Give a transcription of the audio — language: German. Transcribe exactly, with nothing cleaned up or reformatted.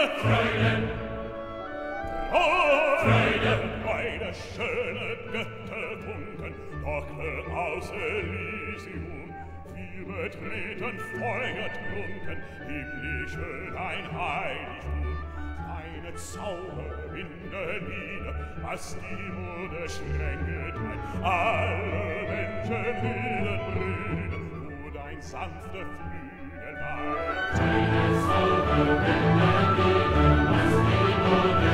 Freuden! Freude! Freude, schöne Götter tunken, doch aus Elysium. Wir betreten feuertrunken, himmlische dein Heiligtum. Deine Zauberwinde nieder, was die Mode schränket ein. Alle Menschen willen brüden, wo dein sanfte Flügel weilt. Deine Zauberwinde nieder, was die Mode